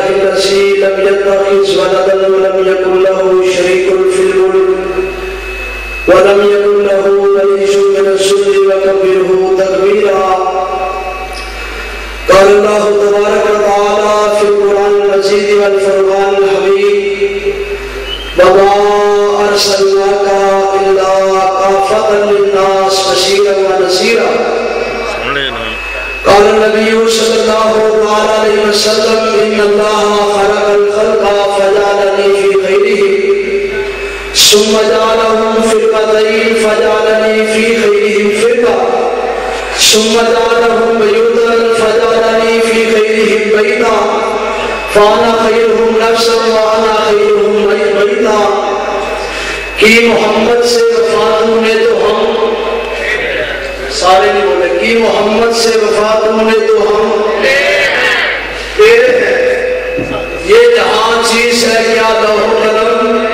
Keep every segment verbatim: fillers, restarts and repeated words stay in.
الذي لم يتخذ ولدا ولم يكن له شريك في الملك ولم يكن له ولي من الذل وكبره تكبيرا. قال الله تبارك وتعالى في القرآن المجيد والفرقان الحميد: وما أرسلناك إلا كافة للناس بشيرا ونذيرا. قال النبي صلى الله عليه وسلم: إن الله خلق الخلق فجعلني في خيرهم ثم جعلهم فرقتين فجعلني في خيرهم فرقة ثم جعلهم بيوتا فجعلني في خيرهم بيتا فأنا خيرهم نفسا وأنا خيرهم بيتا. کہ محمد سے وفات ہونے تو ہم سارے نہیں بولے کہ محمد سے وفات ہونے تو ہم تیرے ہیں. یہ جہاں چیز ہے کیا لوح و قلم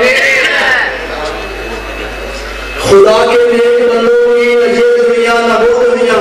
خدا کے نیک بندوں کی نہ یہ دنیا نہ وہ دنیا،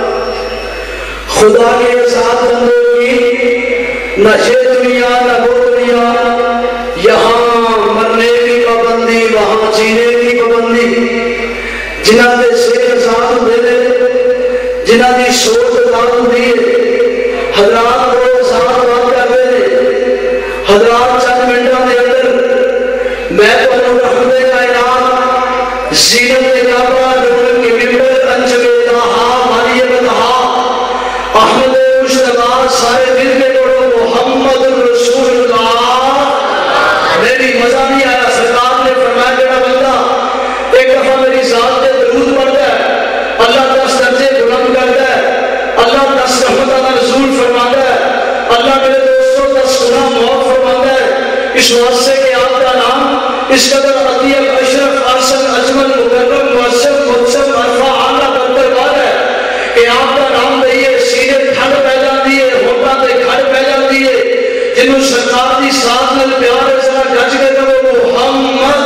خدا کے آزاد بندوں کی نہ یہ دنیا نہ وہ دنیا. یہاں مرنے کی پابندی وہاں جینے کی پابندی. جنہاں دے شیر آزاد ہوئے دے جنہاں دی سوچ آزاد ہوئی ہے حضرات کو آزاد بات کر دے حضرات چند منٹوں دے اندر میں تو رحمت کائنات زینت کعبہ نور کی ممبر انجم الہا مریم الہا احمد مصطفیٰ سارے دل کے بڑھو محمد رسول اللہ. میری مزہ نہیں آیا. سرکار نے فرمایا جڑا بندہ ایک دفعہ میری ذات پہ درود پڑھتا ہے اللہ دس درجے بلند کرتا ہے، اللہ دس رحمت کا نزول فرماتا ہے، اللہ میرے دوستوں دس گناہ معاف فرماتا ہے. اس واسطے کہ آپ کا نام اس قدر عطیب اشرف ارسل اجمل مکرم معصم مقصد عرفہ اعلیٰ بندرگاہ ہے کہ آپ کا نام دئیے سینے کھڑ پیدا دیے ہوتا دے کھڑ پیدا دیے جنہوں سرکار دی ساتھ میں پیار ذرا گج کے کرو محمد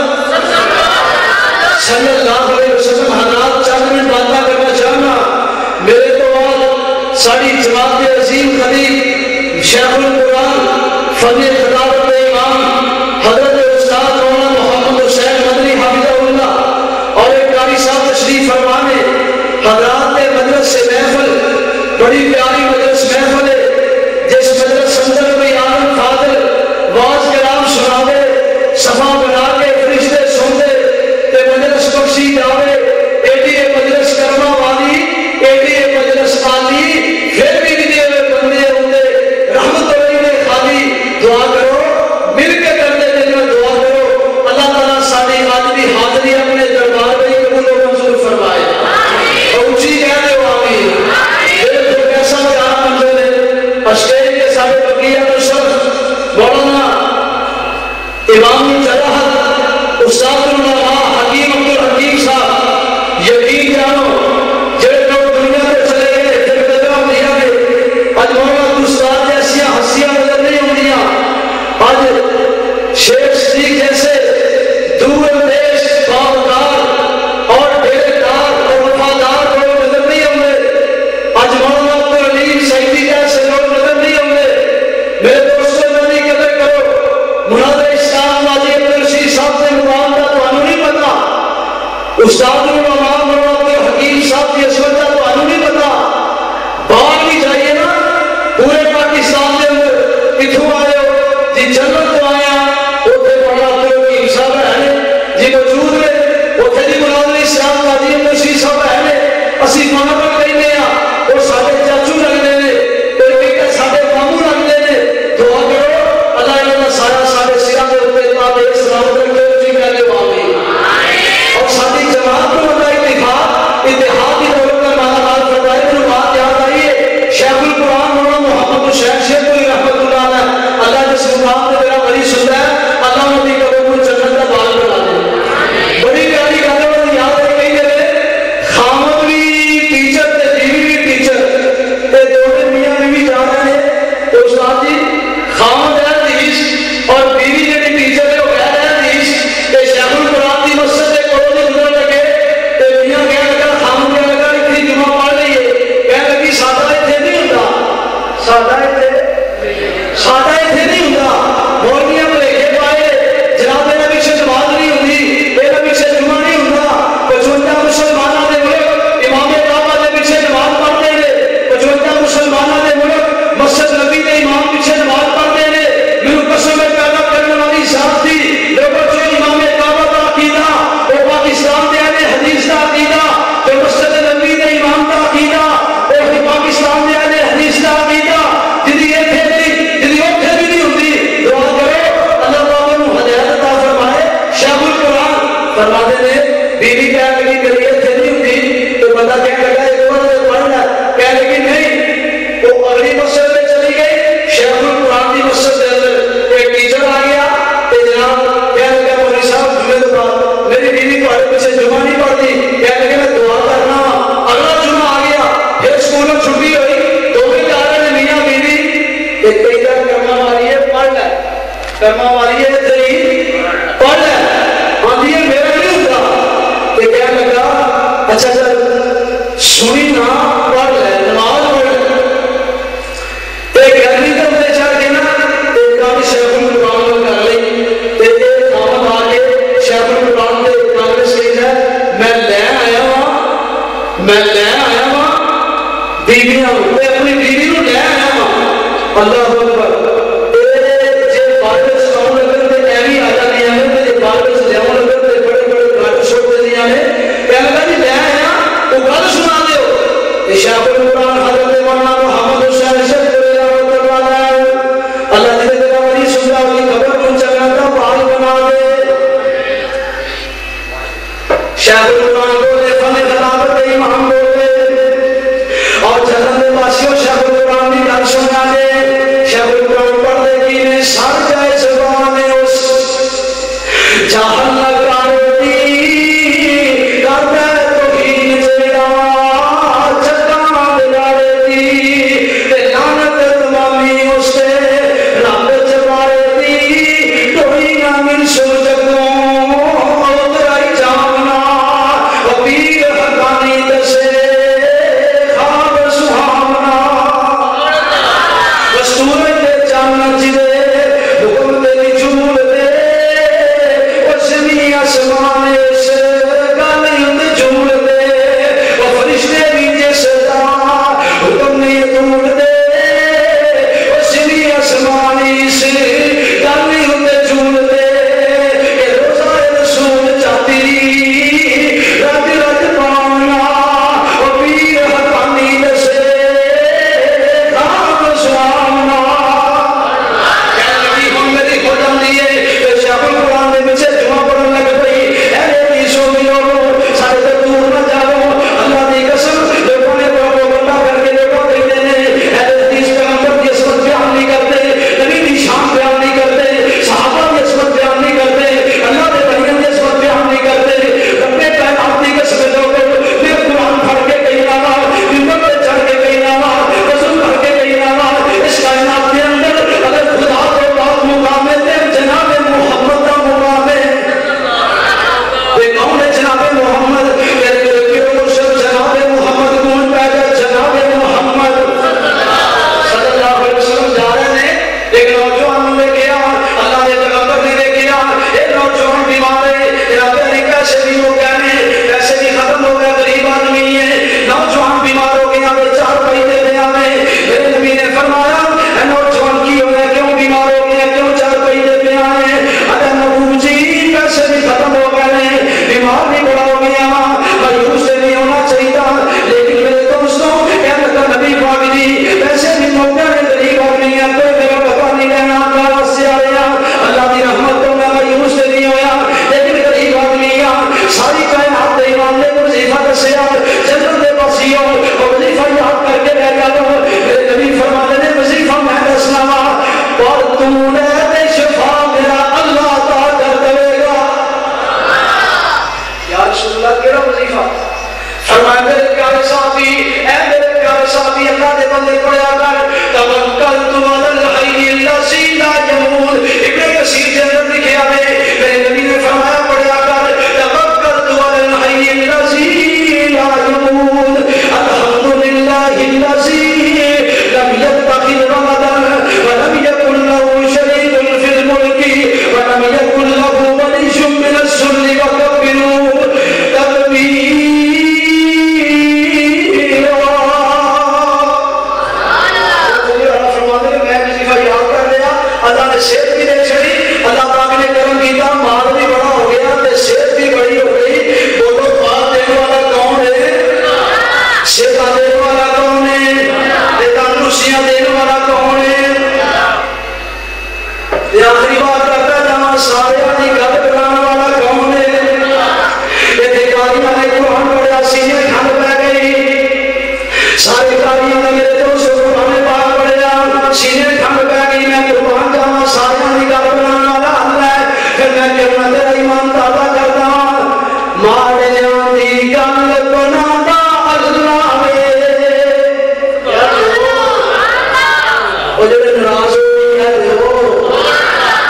صلی اللہ علیہ وسلم. حضرات چند منٹ باتیں کرنا چاہنا. میرے تو آج ساری جماعت عظیم خطیب شیخ القرآن فن خطابت امام حضرت استاد مولانا محمد حسین مدنی حافظہ اللہ اور ایک قاری صاحب تشریف فرمانے. حضرات نے مجلس سے محفل بڑی پیاری مجلس محفل ہے جس مجلس اندر میں عالم فاضل واز کلام سنا دے صفا بنا کے فرشتے سن دے تے مجلس بخشی جاوے. ایڈی اے مجلس کرما والی ایڈی اے مجلس خالی پھر بھی دیے ہوئے بندے ہوندے رحمت علیہ نے خالی. دعا کرو مل کے کرنے دینا دعا کرو اللہ تعالیٰ ساری آج بھی حاضری اپنے دربار میں قبول و منظور فرمائے. اونچی کہہ دے آمین. میرے تو کیسا پیارا منظر ہے. اسٹیج کے سارے بقیہ نصرت مولانا امام جراحت استاد العلماء حکیم عبدالحکیم صاحب یقین جانو جڑے لوگ دنیا میں چلے گئے جڑے بدرہ دیا گئے آج مولانا استاد جیسیاں ہنسیاں نظر نہیں ہوندیاں. آج شیخ صدیق جیسے دور اندیش باوقار اور ڈیرےدار اور وفادار لوگ نظر نہیں ہوندے. آج مولانا عبدالعلیم سعیدی جیسے لوگ نظر نہیں ہوندے. میرے دوستوں نبی قدر کرو. مناظر اسلام واجی عبدالرشید صاحب سے مقام کا تو انہوں نہیں پتا. استاد العلماء مولانا عبدالحکیم صاحب کی عظمت کا تو انہوں نہیں پتا. باہر بھی جائیے نا پورے پاکستان کے اندر کتھوں آئے ہو جی جنت تو آیا اوتھے مولانا عبدالحکیم صاحب ہے جی موجود نے اوتھے جی مناظر اسلام واجی عبدالرشید صاحب ہے اسی وہاں پر کہنے ہیں اور سارے چاچو لگنے نے اور ایک سارے ماموں لگنے نے. دعا کرو اللہ انہوں سارا سارے سرہ کے اوپر اتباب ایک سلامت رکھتے اسی کہنے آمین. اور ساری جماعت کو ہوتا اتحاد اتحاد کی دولت کا معنی بات فرمائے. جو بات یاد آئی ہے شیخ القرآن مولانا محمد حسین شیخ کوئی رحمت اللہ علیہ اللہ جس مقام نے میرا بڑی سنتا ہے اللہ نبی قبر کو جنت کا بال بنا دے. بڑی پیاری گانے والی یاد ہے کہیں گے خامد بھی ٹیچر تے بیوی بھی ٹیچر تے دونوں میاں بیوی جا رہے ہیں تو استاد جی خامد ہے حدیث اور بیوی جڑی ٹیچر ہے وہ کہہ رہے ہیں حدیث کہ شیخ القرآن دی مسجد کے کولوں دے گزر لگے تے میاں کہنے لگا خامد کہنے لگا اتنی جمعہ پڑھ لئیے کہنے لگی سادہ اتنے نہیں ہوتا سادہ اتنے سادہ اتنے نہیں ہوتا کرما والی ہے تیری پڑھ ہے آدھی ہے میرا نہیں ہوتا کہ کہنے لگا اچھا اچھا سنی نہ پڑھ لے نماز پڑھ ایک گھر نہیں تو چڑھ کے نا ایک کام شیخ القرآن کر لی ایک کام آ کے شیخ القرآن کے کانگریس کے ہے میں لے آیا ہوں میں لے آیا ہوں بیویاں میں اپنی بیوی کو لے آیا ہوں اللہ اکبر شیخ القرآن حضرت مولانا محمد حسین شیخ اللہ دے دے والی سنجا کی قبر کو جنت کا باغ بنا دے شیخ القرآن کو دے فن خلافت کے امام بولے اور جنت کے واسیوں شیخ القرآن کی گل سنا دے شیخ القرآن پڑھ دے کی نے سر جائے زبان اس جہل لگاڑی کرتا ہے توہین جیڑا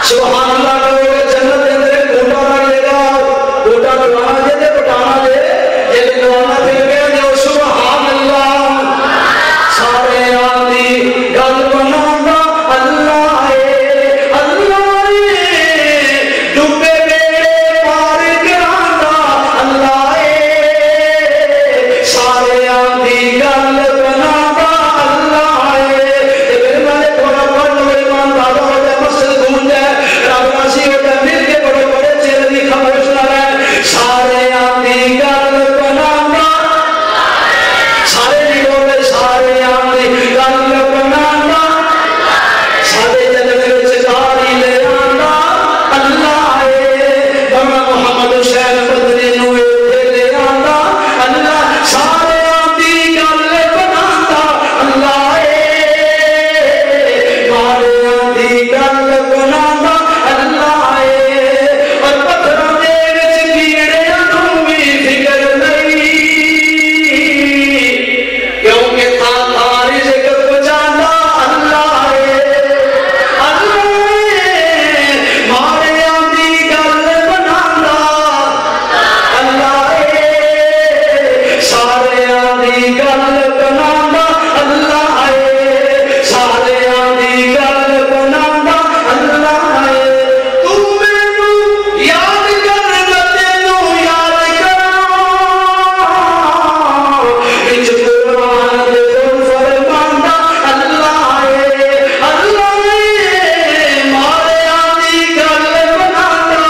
سبحان اللہ کہو گے جنت کے اندر ایک گھوٹا لگے گا گھوٹا لگانا دے دے پٹانا دے یہ لگانا پھر گیا دے سبحان اللہ سارے آدھی گل بنانا اللہ ہے اللہ ہے ڈوبے بیڑے پار کرانا اللہ ہے سارے آدھی گل بنانا اللہ ہے پھر میں نے تھوڑا پڑھ لو ایمان دادا ہو جائے مسجد گھوم جائے رب راسی ہو جائے مل کے بڑے بڑے چہرے کی خبر سنا رہے سارے آدھی گل بنانا سارے نہیں بولے سارے آدھی گل بنانا سارے جنگ وچ جاری لے آنا اللہ ہے بابا محمد حسین بدری نو ایتھے لے آنا اللہ سارے آدھی گل بنانا اللہ ہے مارے آدھی گل بنانا اللہ ہے اور پتھراں دے وچ کیڑیاں نوں بھی فکر نہیں کیونکہ تھا تھا رزق پہنچانا اللہ ہے اللہ ہے مارے آدھی گل بنانا اللہ ہے سارے آدھی گل بنانا اللہ ہے سارے آدھی گل بنانا اللہ ہے تو مینوں یاد کر میں تینوں یاد کراں وچ قرآن دے دل فرماندا اللہ ہے اللہ ہے مارے آدھی گل بنانا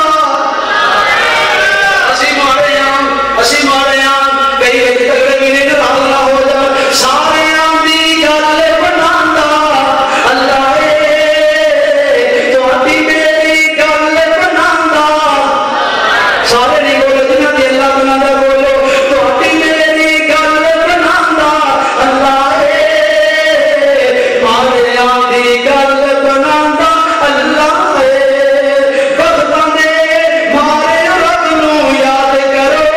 اسی مارے آں اسی مارے آں کئی ایک تک بھی نہیں نہ ہو جا سارے آدھی گل بنانا اللہ ہے تہاڈی میری گل بنانا سارے نہیں بولے جنہاں دی اللہ بنانا بولو تہاڈی میری گل بنانا اللہ ہے مارے آدھی گل بنانا اللہ ہے بختاں دے مارے رب نوں یاد کرو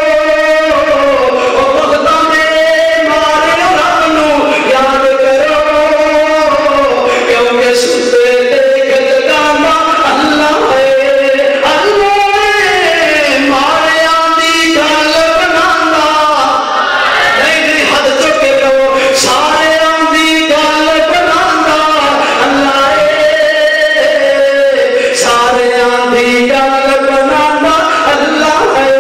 او بختاں دے مارے رب نوں یاد کرو کیونکہ ستے دیکھ جگانا اللہ ہے اللہ ہے مارے آدھی گل بنانا نہیں نہیں حد چک کے کہو سارے آدھی گل بنانا اللہ ہے سارے آدھی گل بنانا اللہ ہے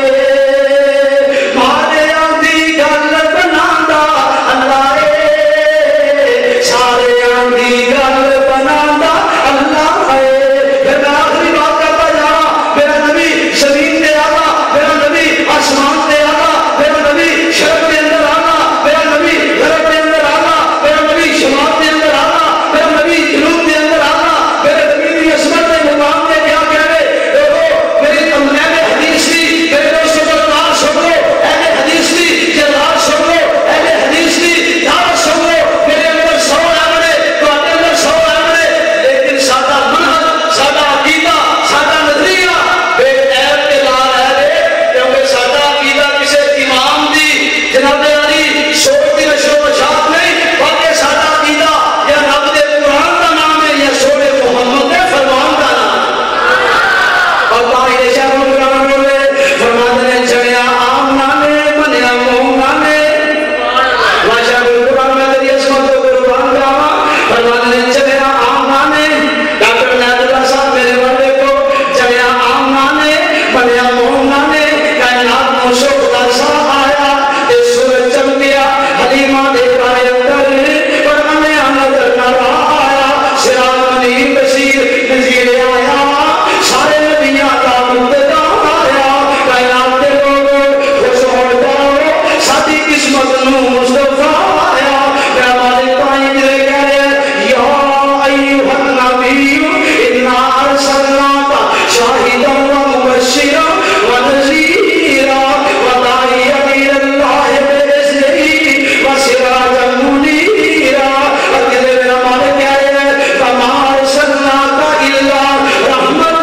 مارے آدھی گل بنانا اللہ ہے سارے آدھی گل بنانا اللہ ہے پھر میں آخری بات کرتا جا رہا میرا نبی زمین پہ آنا میرا نبی آسمان پہ آنا میرا نبی شرق کے اندر آنا میرا نبی غرب کے اندر آنا میرا نبی شمال کے اندر آنا میرا نبی جنوب کے اندر آنا میرے نبی کی عصمت کے مقام میں کیا کہہ رہے دیکھو میری تمنا میں حدیث تھی میرے دوستوں کو نام سن لو اہل حدیث تھی جلال سن لو اہل حدیث تھی دعوت سن لو میرے اندر سو آمنے تمہارے اندر سو آمنے لیکن سادہ منہج سادہ عقیدہ سادہ نظریہ بے عیب کے لا رہے رہے کیونکہ سادہ عقیدہ کسی امام دی جناب علی سوچ دی نشو و شاعت نہیں بلکہ سادہ عقیدہ یا رب دے قرآن کا نام ہے یا سونے محمد دے فرمان کا نام ہے اور باہر شہر قرآن بولے فرمان نے چڑھیا آمنا نے منیا مومنا نے واشا قرآن میں تیری عصمت کو قربان کراوا فرمان نے چڑھیا آمنا نے ڈاکٹر نادر صاحب میرے والے کو چڑھیا آمنا نے منیا مومنا نے کائنات نو سو خدا سا آیا تے سورج چمکیا حلیمہ دے پائے اندر پر ہمیں نظر نہ آیا سراج منیر بشیر نذیر آیا سارے نبیاں کا مقتدا آیا کائنات دے لوگو خوش ہو جاؤ ساری قسمت نو مصطفیٰ آیا میرا مالک تائیں جلے کہہ رہے یا ایوہ النبی انا ارسلناک شاہدا و مبشرا و نذیرا و داعیا الی اللہ باذنہ و سراجا منیرا اور کہتے میرا مالک کہہ رہے ہیں فما ارسلناک الا رحمت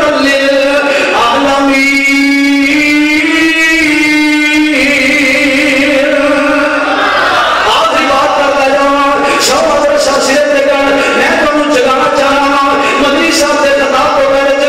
للعالمین آخری بات کرتا جاؤں شوق اور شخصیت لے کر میں تمہیں جگانا چاہنا مدنی صاحب سے خطاب کو میں نے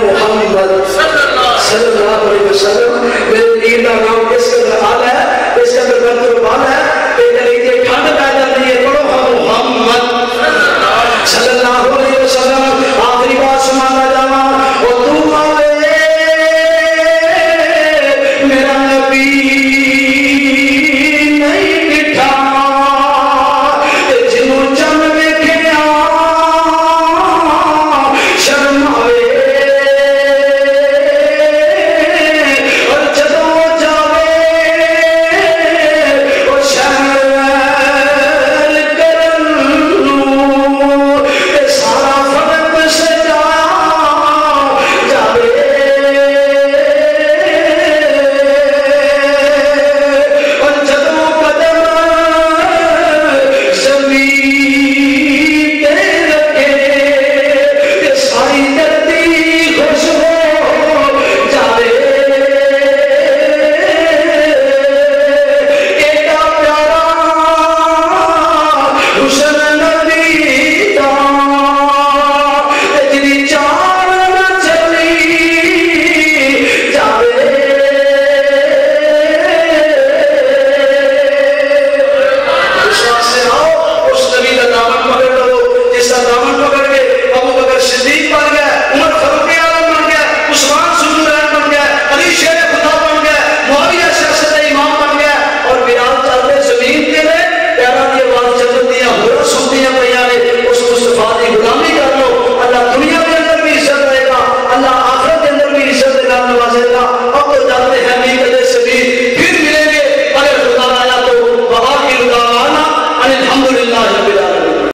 محمد صلی اللہ علیہ وسلم. میرے دین کا نام اس کے اندر آل ہے, اس کے اندر برتر بال ہے.